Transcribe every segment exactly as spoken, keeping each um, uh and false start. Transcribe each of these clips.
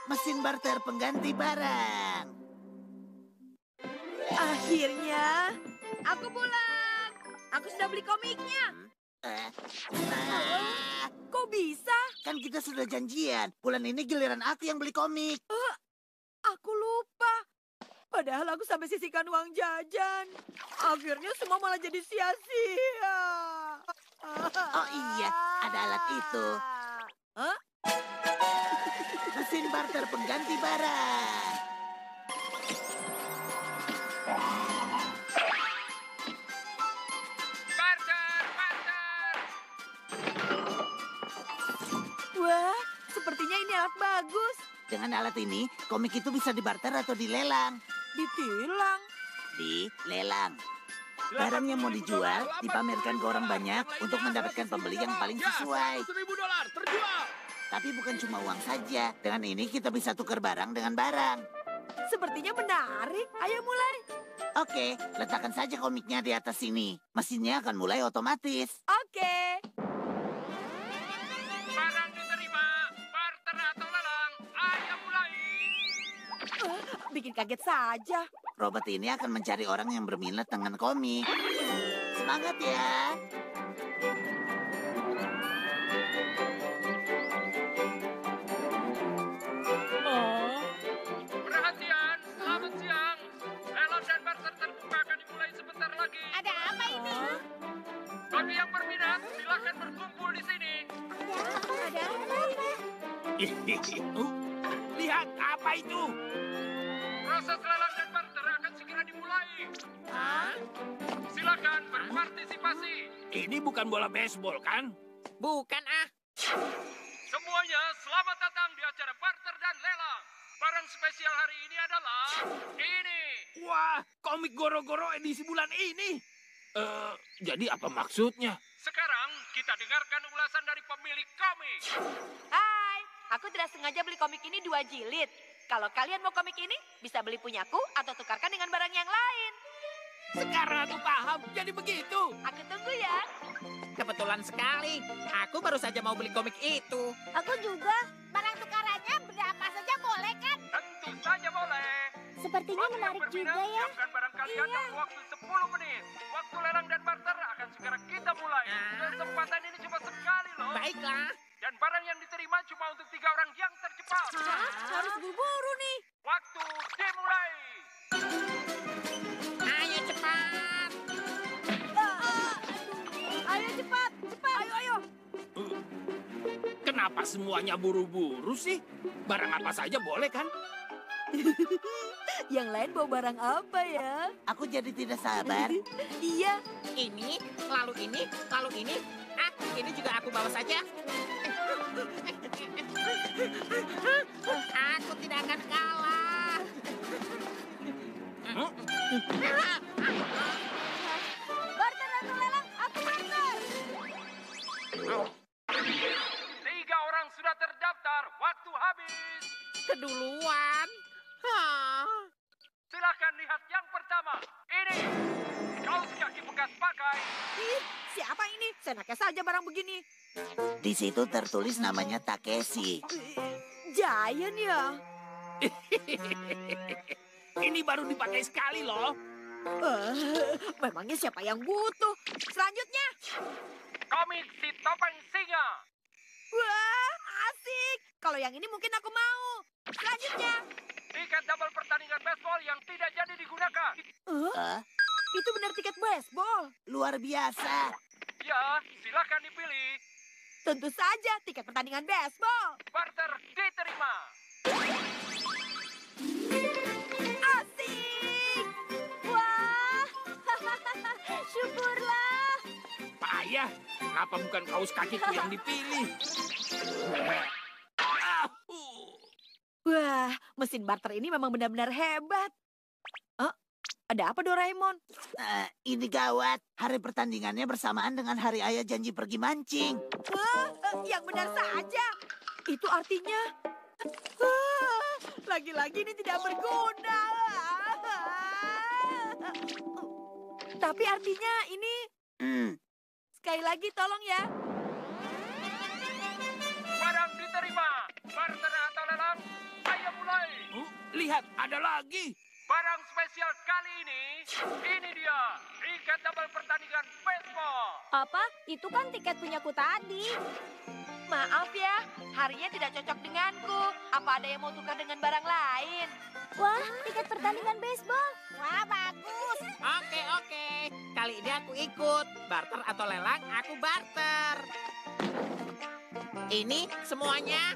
mesin barter pengganti barang. Akhirnya, aku pulang. Aku sudah beli komiknya. Eh, nah, Kok bisa? kan kita sudah janjian. Bulan ini giliran aku yang beli komik. Eh, aku lupa. Padahal aku sampai sisihkan uang jajan. Akhirnya semua malah jadi sia-sia. Oh iya, ada alat itu. Hah? Mesin barter pengganti barang. Barter, barter. Wah, sepertinya ini alat bagus. Dengan alat ini, komik itu bisa dibarter atau dilelang. Ditilang. Dilelang. Barang yang mau dijual dipamerkan ke orang banyak untuk mendapatkan pembeli yang paling sesuai. Seribu dolar terjual. Tapi bukan cuma uang saja. Dengan ini kita bisa tukar barang dengan barang. Sepertinya menarik. Ayo mulai. Oke, letakkan saja komiknya di atas sini. Mesinnya akan mulai otomatis. Oke. Barang diterima. Barter atau lelang. Ayo mulai. Eh, bikin kaget saja. Robot ini akan mencari orang yang berminat dengan komik. Semangat ya. Oh. Perhatian, selamat siang. Lelang dan barter terbuka akan dimulai sebentar lagi. Ada apa ini? Bagi yang berminat, silakan berkumpul di sini. Ada apa ini? Lihat apa itu? Proses lelang dan barter akan segera dimulai. Hah? Silakan berpartisipasi. Ini bukan bola baseball, kan? Bukan ah. Semuanya selamat datang di acara barter dan lelang. Barang spesial hari ini adalah ini. Wah, komik Goro-Goro edisi bulan ini. Eh, jadi apa maksudnya? Sekarang kita dengarkan ulasan dari pemilik komik. Hai, aku tidak sengaja beli komik ini dua jilid. Kalau kalian mau komik ini, bisa beli punyaku atau tukarkan dengan barang yang lain. Sekarang aku paham, jadi begitu. Aku tunggu ya. Kebetulan sekali. Aku baru saja mau beli komik itu. Aku juga. Barang tukarannya berapa saja boleh kan? Tentu saja boleh. Sepertinya Bagi yang menarik berminat, juga ya. siapkan barang kalian Iya. dalam waktu sepuluh menit. Waktu lelang dan barter akan segera kita mulai. Kesempatan ini cuma sekali loh. Baiklah. Dan barang yang diterima cuma untuk tiga orang yang tercepat. Hah? Harus buru-buru nih. Waktu dimulai. Ayo cepat. Ah, ayo cepat, cepat. Ayo, ayo. Kenapa semuanya buru-buru sih? Barang apa saja boleh, kan? Yang lain bawa barang apa ya? Aku jadi tidak sabar. Iya. Ini, lalu ini, lalu ini. Ah, ini juga aku bawa saja. Aku tidak akan kalah. Hmm? Barter atau lelang, aku barter. Tiga orang sudah terdaftar. Waktu habis. Keduluan. Hah. Silakan lihat yang pertama. Ini. Kaos kaki bekas pakai. Ih, siapa ini? Senaknya saja barang begini. Di situ tertulis namanya Takeshi. Giant ya? Ini baru dipakai sekali loh. Eh, memangnya siapa yang butuh? Selanjutnya. Komik si topeng singa. Wah, asik. Kalau yang ini mungkin aku mau. Selanjutnya. Tiket double pertandingan baseball yang tidak jadi digunakan. Eh, Eh, itu benar tiket baseball. luar biasa. Ya, silakan dipilih. Tentu saja tiket pertandingan baseball. Barter diterima. Asik. Wah, syukurlah. Payah, kenapa bukan kaos kakiku yang dipilih? Ah, uh. Wah, mesin barter ini memang benar-benar hebat. Hah? Ada apa Doraemon? Eh, ini gawat. Hari pertandingannya bersamaan dengan hari ayah janji pergi mancing. Hah? Eh, yang benar saja. Itu artinya... Hah, lagi-lagi ini tidak berguna. Tapi artinya ini... Hmm, Sekali lagi tolong ya. Barang diterima. Barter atau lelang. Ayo lihat, ada lagi. Barang spesial kali ini, ini dia, tiket double pertandingan baseball. Apa? Itu kan tiket punyaku tadi. Maaf ya, harinya tidak cocok denganku. Apa ada yang mau tukar dengan barang lain? Wah, tiket pertandingan baseball. Wah, bagus. Oke, oke. Kali ini aku ikut. Barter atau lelang, aku barter. Ini semuanya.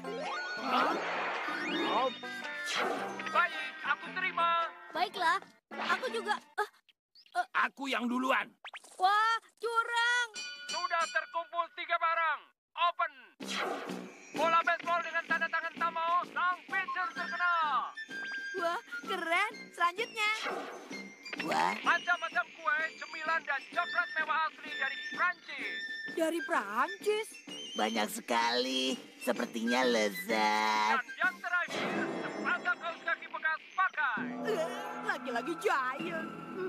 Oh, Baik, aku terima. Baiklah, aku juga. Eh, aku yang duluan. wah, curang. Sudah terkumpul tiga barang. Open. Bola baseball dengan tanda tangan Tamo, sang pitcher terkenal. Wah, keren. Selanjutnya. Wah, Macam-macam kue, cemilan, dan coklat mewah asli dari Prancis. Dari Prancis. banyak sekali. Sepertinya lezat. Dan yang terakhir, sepasang kaos kaki bekas pakai. Eh, Lagi-lagi giant.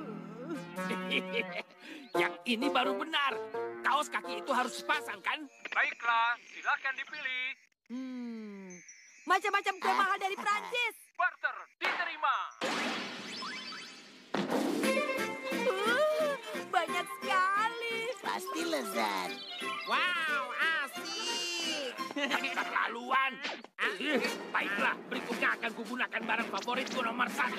Yang ini baru benar. Kaos kaki itu harus sepasang, kan? Baiklah, silakan dipilih. Hmm, macam-macam kue mahal dari Prancis. Barter diterima. Uh, banyak sekali. Pasti lezat. Wow, asik. Keterlaluan. Eh, Baiklah, berikutnya akan kugunakan barang favoritku nomor satu.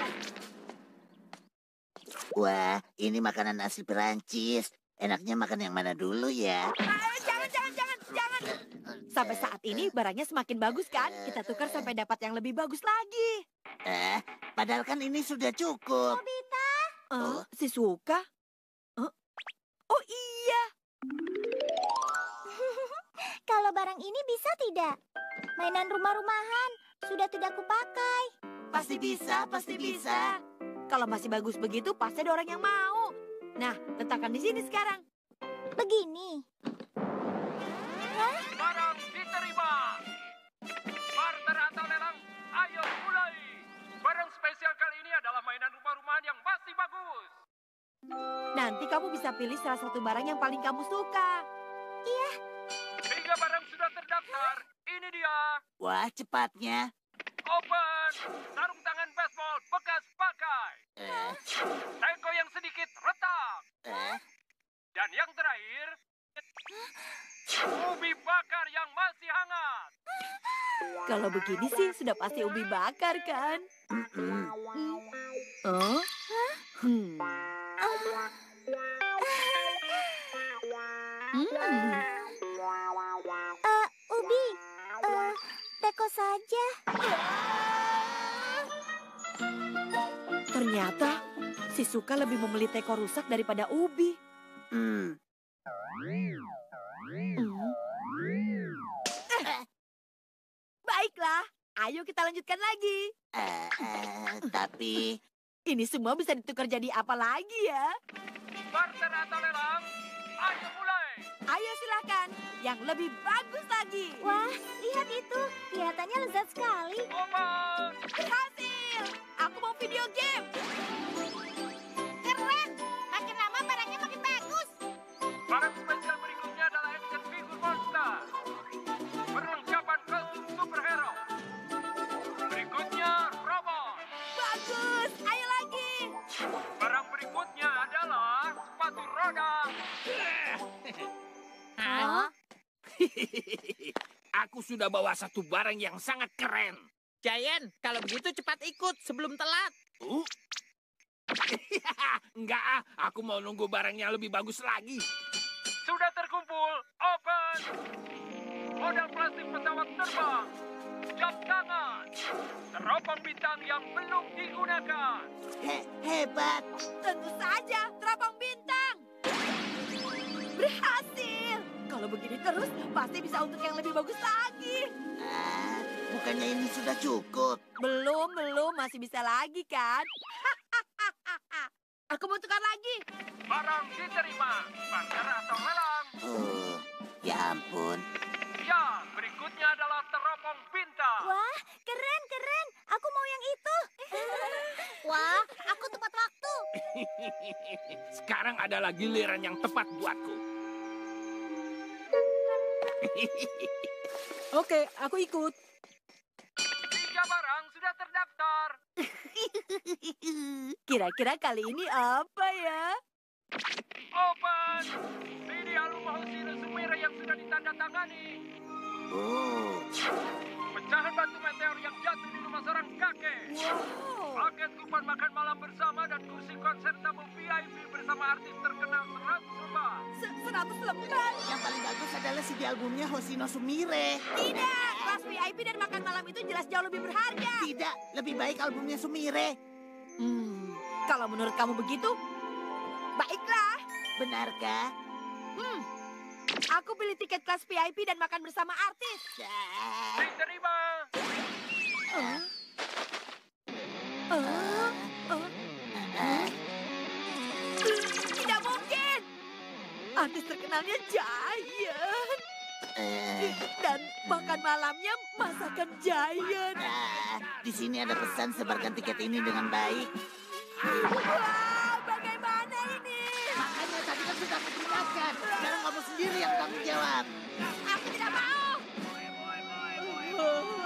Wah, ini makanan asli Perancis. Enaknya makan yang mana dulu ya? Eh, jangan, jangan, jangan, jangan. Sampai saat ini barangnya semakin bagus kan? Kita tukar sampai dapat yang lebih bagus lagi. Eh, padahal kan ini sudah cukup. Nobita, Eh, si Suka? Eh, Oh iya. kalau barang ini bisa tidak? Mainan rumah-rumahan sudah tidak kupakai. Pasti bisa, pasti bisa. Kalau masih bagus begitu, pasti ada orang yang mau. Nah, letakkan di sini sekarang. Begini. Barang diterima. Barter atau lelang, ayo mulai. Barang spesial kali ini adalah mainan rumah-rumahan yang masih bagus. Nanti kamu bisa pilih salah satu barang yang paling kamu suka. Tiga barang sudah terdaftar. Ini dia. Wah, cepatnya. Open. Sarung tangan baseball bekas pakai. Eh, Teko yang sedikit retak. eh, Dan yang terakhir, ubi bakar yang masih hangat. Kalau begini sih sudah pasti ubi bakar kan? mm-mm. Oh? Hmm. Hmm. Eh, Ubi, eh, teko saja. Ternyata si Suka lebih memilih teko rusak daripada ubi. Hmm. Hmm. Eh, Baiklah, ayo kita lanjutkan lagi. Eh, eh, tapi Ini semua bisa ditukar jadi apa lagi ya? Barter atau lelang, ayo mulai. Ayo silakan, yang lebih bagus lagi. Wah, lihat itu. Kelihatannya lezat sekali. Open. Berhasil! Aku mau video game. Keren. Makin lama barangnya makin bagus. Barang spesial berikutnya adalah action figure monster. Perlengkapan kostum superhero. Berikutnya robot. Bagus, ayo lagi. Barang berikutnya adalah sepatu roda. Hah? Aku sudah bawa satu barang yang sangat keren. Giant, kalau begitu cepat ikut sebelum telat. Uh. Enggak ah, aku mau nunggu barang yang lebih bagus lagi. Sudah terkumpul. Open. Model plastik pesawat terbang. Jam tangan. Teropong bintang yang belum digunakan. he, hebat. Tentu saja, teropong bintang. Berhasil. Kalau begini terus, pasti bisa untuk yang lebih bagus lagi. Ah, bukannya ini sudah cukup? Belum, belum. Masih bisa lagi kan? Aku mau tukar lagi. Barang diterima. Barter atau lelang. Oh, ya ampun. Ya, berikutnya adalah teropong bintang. Wah, keren, keren. Aku mau yang itu. Wah, aku tepat waktu. Sekarang adalah giliran yang tepat buatku. Oke, aku ikut. Tiga barang sudah terdaftar. Kira-kira kali ini apa ya? Open! Ini album Hoshino Sumire yang sudah ditandatangani. Oh, Pecahan batu meteor yang jatuh di rumah seorang kakek. Wow. Paket kupon makan malam bersama dan kursi konser tamu V I P bersama artis terkenal seratus lembar. Se- Seratus lembar. yang paling bagus adalah C D albumnya Hoshino Sumire. Tidak, kelas V I P dan makan malam itu jelas jauh lebih berharga. Tidak, lebih baik albumnya Sumire. Hmm, kalau menurut kamu begitu, baiklah. Benarkah? Hmm, aku pilih tiket kelas V I P dan makan bersama artis. Ah, Diterima! Oh. Oh. Oh. ah, Tidak mungkin. Artis terkenalnya Giant. eh, Dan makan malamnya masakan Giant. ah. Di sini ada pesan sebarkan tiket ini dengan baik. Wow, bagaimana ini? Makanya tadi kan sudah aku peringatkan. Sekarang kamu sendiri yang tanggung jawab. Aku tidak mau.